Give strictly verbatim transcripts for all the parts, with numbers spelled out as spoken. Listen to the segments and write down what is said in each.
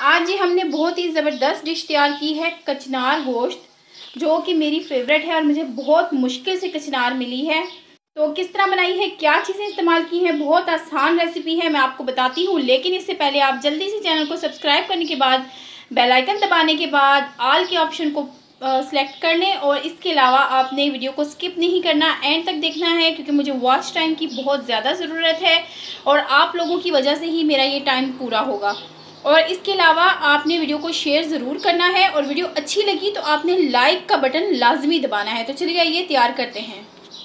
आज जी हमने बहुत ही ज़बरदस्त डिश तैयार की है, कचनार गोश्त, जो कि मेरी फेवरेट है और मुझे बहुत मुश्किल से कचनार मिली है। तो किस तरह बनाई है, क्या चीज़ें इस्तेमाल की हैं, बहुत आसान रेसिपी है, मैं आपको बताती हूँ। लेकिन इससे पहले आप जल्दी से चैनल को सब्सक्राइब करने के बाद बेल आइकन दबाने के बाद ऑल के ऑप्शन को सेलेक्ट कर लें। और इसके अलावा आपने वीडियो को स्किप नहीं करना, एंड तक देखना है, क्योंकि मुझे वॉच टाइम की बहुत ज़्यादा ज़रूरत है और आप लोगों की वजह से ही मेरा ये टाइम पूरा होगा। और इसके अलावा आपने वीडियो को शेयर ज़रूर करना है और वीडियो अच्छी लगी तो आपने लाइक का बटन लाजमी दबाना है। तो चलिए आइए तैयार करते हैं।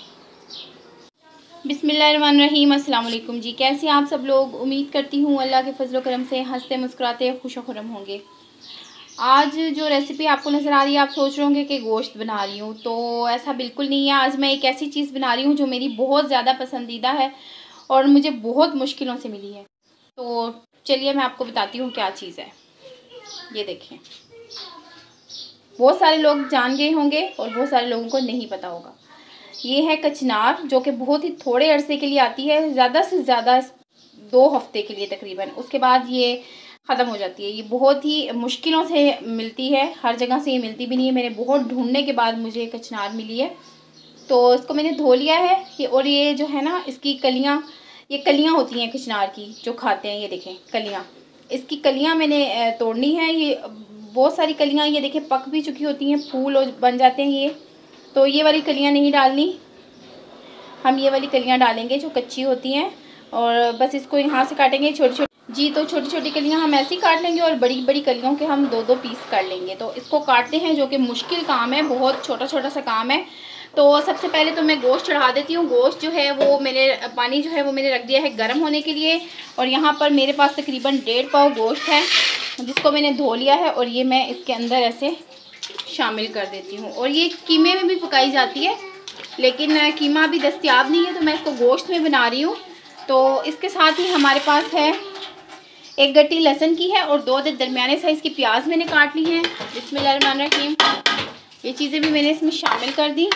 बिस्मिल्लाहिर्रहमानिर्रहीम, अस्सलाम वालेकुम जी। कैसे आप सब लोग? उम्मीद करती हूँ अल्लाह के फजल करम से हंसते मुस्कुराते खुश खुरम होंगे। आज जो रेसिपी आपको नज़र आ रही है, आप सोच रहे होंगे कि गोश्त बना रही हूँ, तो ऐसा बिल्कुल नहीं है। आज मैं एक ऐसी चीज़ बना रही हूँ जो मेरी बहुत ज़्यादा पसंदीदा है और मुझे बहुत मुश्किलों से मिली है। तो चलिए मैं आपको बताती हूँ क्या चीज़ है। ये देखें, बहुत सारे लोग जान गए होंगे और बहुत सारे लोगों को नहीं पता होगा। ये है कचनार, जो कि बहुत ही थोड़े अरसे के लिए आती है, ज़्यादा से ज़्यादा दो हफ्ते के लिए तकरीबन। उसके बाद ये ख़त्म हो जाती है। ये बहुत ही मुश्किलों से मिलती है, हर जगह से ये मिलती भी नहीं है। मैंने बहुत ढूंढने के बाद मुझे कचनार मिली है। तो इसको मैंने धो लिया है ये, और ये जो है ना, इसकी कलियाँ, ये कलियाँ होती हैं कचनार की जो खाते हैं। ये देखें कलियाँ, इसकी कलियाँ मैंने तोड़नी है। ये बहुत सारी कलियाँ, ये देखें, पक भी चुकी होती हैं, फूल बन जाते हैं ये। तो ये वाली कलियाँ नहीं डालनी, हम ये वाली कलियाँ डालेंगे जो कच्ची होती हैं। और बस इसको यहाँ से काटेंगे छोटी छोटी जी। तो छोटी छोटी कलियाँ हम ऐसे ही काट लेंगे और बड़ी बड़ी कलियों के हम दो दो पीस कर लेंगे। तो इसको काटते हैं, जो कि मुश्किल काम है, बहुत छोटा छोटा सा काम है। तो सबसे पहले तो मैं गोश्त चढ़ा देती हूँ। गोश्त जो है वो मैंने, पानी जो है वो मैंने रख दिया है गर्म होने के लिए। और यहाँ पर मेरे पास तकरीबन डेढ़ पाव गोश्त है, जिसको मैंने धो लिया है, और ये मैं इसके अंदर ऐसे शामिल कर देती हूँ। और ये कीमे में भी पकाई जाती है, लेकिन कीमा अभी दस्तयाब नहीं है, तो मैं इसको गोश्त में बना रही हूँ। तो इसके साथ ही हमारे पास है एक गट्टी लहसुन की है और दो दरमियाने साइज़ की प्याज मैंने काट ली हैं। बिस्मिल्लाहिर्रहमानिर्रहीम, ये चीज़ें भी मैंने इसमें शामिल कर दी।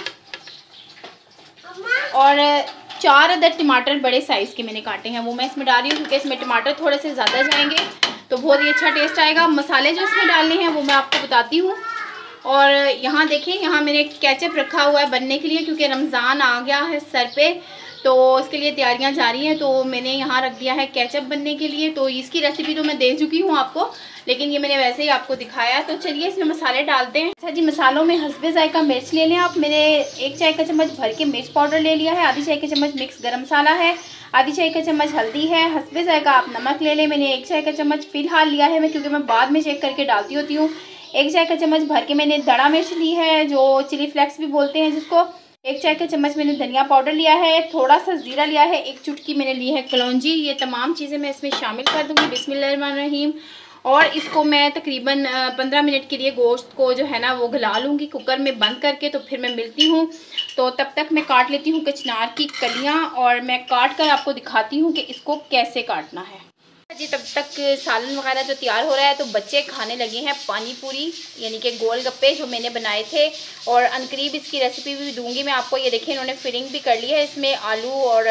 और चार अदर टमाटर बड़े साइज़ के मैंने काटे हैं, वो मैं इसमें डाल रही हूँ, क्योंकि इसमें टमाटर थोड़े से ज़्यादा जाएंगे तो बहुत ही अच्छा टेस्ट आएगा। मसाले जो इसमें डालने हैं वो मैं आपको बताती हूँ। और यहाँ देखें, यहाँ मैंने केचप रखा हुआ है बनने के लिए, क्योंकि रमज़ान आ गया है सर पे, तो इसके लिए तैयारियां जारी हैं। तो मैंने यहाँ रख दिया है केचप बनने के लिए। तो इसकी रेसिपी तो मैं दे चुकी हूँ आपको, लेकिन ये मैंने वैसे ही आपको दिखाया। तो चलिए इसमें मसाले डालते हैं। अच्छा जी, मसालों में हस्बे जायका मिर्च ले लें आप। मैंने एक चाय का चम्मच भर के मिर्च पाउडर ले लिया है, आधी चाय का चम्मच मिक्स गरम मसाला है, आधी चाय का चम्मच हल्दी है। हस्बे जायका आप नमक ले लें। मैंने एक चाय का चम्मच फ़िलहाल लिया है मैं, क्योंकि मैं बाद में चेक करके डालती होती हूँ। एक चाय का चम्मच भर के मैंने दड़ा मिर्च ली है, जो चिली फ्लेक्स भी बोलते हैं जिसको। एक चाय का चम्मच मैंने धनिया पाउडर लिया है, थोड़ा सा ज़ीरा लिया है, एक चुटकी मैंने ली है कलौंजी। ये तमाम चीज़ें मैं इसमें शामिल कर दूँगी। बिस्मिल्लाहिर्रहमानिर्रहीम। और इसको मैं तकरीबन पंद्रह मिनट के लिए गोश्त को जो है ना वो गला लूँगी कुकर में बंद करके। तो फिर मैं मिलती हूँ। तो तब तक मैं काट लेती हूँ कचनार की कलियाँ, और मैं काट कर आपको दिखाती हूँ कि इसको कैसे काटना है जी। तब तक सालन वगैरह जो तैयार हो रहा है, तो बच्चे खाने लगे हैं पानी पूरी, यानी कि गोल गप्पे जो मैंने बनाए थे। और अनकरीब इसकी रेसिपी भी दूंगी मैं आपको। ये देखिए, इन्होंने फिलिंग भी कर ली है इसमें, आलू और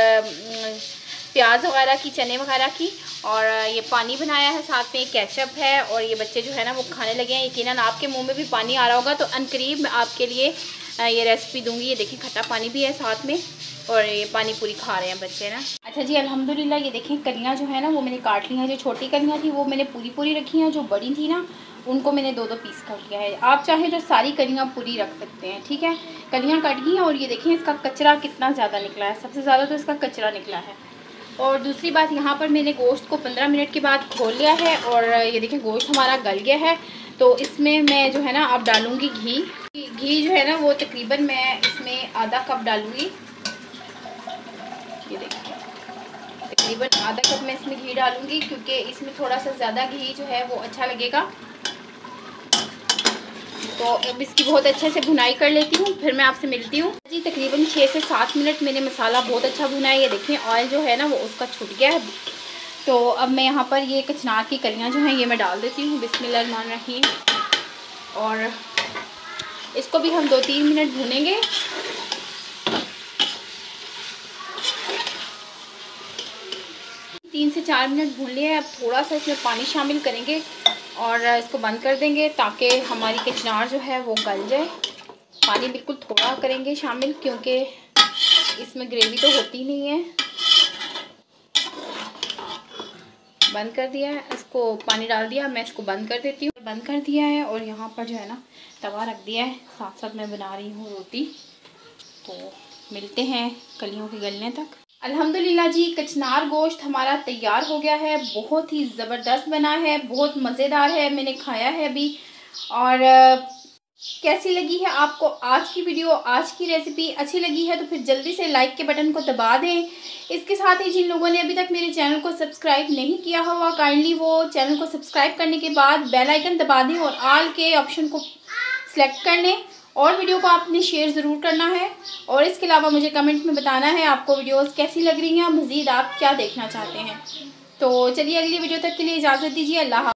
प्याज वगैरह की, चने वगैरह की। और ये पानी बनाया है, साथ में केचप है, और ये बच्चे जो है ना वो खाने लगे हैं। यकीनन आपके मुँह में भी पानी आ रहा होगा। तो अनकरीब मैं आपके लिए ये रेसिपी दूँगी। ये देखिए, खट्टा पानी भी है साथ में, और ये पानी पूरी खा रहे हैं बच्चे ना। अच्छा जी, अल्हम्दुलिल्लाह, ये देखें कलियाँ जो है ना वो मैंने काट ली हैं। जो छोटी कलियाँ थी वो मैंने पूरी पूरी रखी हैं, जो बड़ी थी ना उनको मैंने दो दो पीस कर लिया है। आप चाहें तो सारी कलियाँ पूरी रख सकते हैं, ठीक है। कलियाँ कट गई हैं, और ये देखें इसका कचरा कितना ज़्यादा निकला है, सबसे ज़्यादा तो इसका कचरा निकला है। और दूसरी बात, यहाँ पर मैंने गोश्त को पंद्रह मिनट के बाद खोल लिया है, और ये देखें गोश्त हमारा गल गया है। तो इसमें मैं जो है ना अब डालूँगी घी। घी जो है ना वो तकरीबन मैं इसमें आधा कप डालूँगी। ये देखिए, तकरीबन आधा कप मैं इसमें घी डालूंगी, क्योंकि इसमें थोड़ा सा ज़्यादा घी जो है वो अच्छा लगेगा। तो अब इसकी बहुत अच्छे से भुनाई कर लेती हूँ, फिर मैं आपसे मिलती हूँ जी। तकरीबन छः से सात मिनट मैंने मसाला बहुत अच्छा भुना है। ये देखें ऑयल जो है ना वो उसका छूट गया है। तो अब मैं यहाँ पर ये कचनार की कलियाँ जो हैं ये मैं डाल देती हूँ। बिस्मिल्लाहिर्रहमानिर्रहीम। और इसको भी हम दो तीन मिनट भूनेंगे। तीन से चार मिनट भून लिया है। अब थोड़ा सा इसमें पानी शामिल करेंगे और इसको बंद कर देंगे ताकि हमारी कचनार जो है वो गल जाए। पानी बिल्कुल थोड़ा करेंगे शामिल क्योंकि इसमें ग्रेवी तो होती नहीं है। बंद कर दिया है, इसको पानी डाल दिया। मैं इसको बंद कर देती हूँ। बंद कर दिया है और यहाँ पर जो है ना तवा रख दिया है, साथ साथ मैं बना रही हूँ रोटी। तो मिलते हैं कलियों के गलने तक। अल्हम्दुलिल्लाह जी, कचनार गोश्त हमारा तैयार हो गया है। बहुत ही ज़बरदस्त बना है, बहुत मज़ेदार है। मैंने खाया है अभी। और कैसी लगी है आपको आज की वीडियो, आज की रेसिपी? अच्छी लगी है तो फिर जल्दी से लाइक के बटन को दबा दें। इसके साथ ही जिन लोगों ने अभी तक मेरे चैनल को सब्सक्राइब नहीं किया हुआ, काइंडली वो चैनल को सब्सक्राइब करने के बाद बेल आइकन दबा दें और ऑल के ऑप्शन को सिलेक्ट कर लें। और वीडियो को आपने शेयर ज़रूर करना है। और इसके अलावा मुझे कमेंट में बताना है आपको वीडियोस कैसी लग रही हैं, मज़ीद आप क्या देखना चाहते हैं। तो चलिए अगली वीडियो तक के लिए इजाज़त दीजिए। अल्लाह।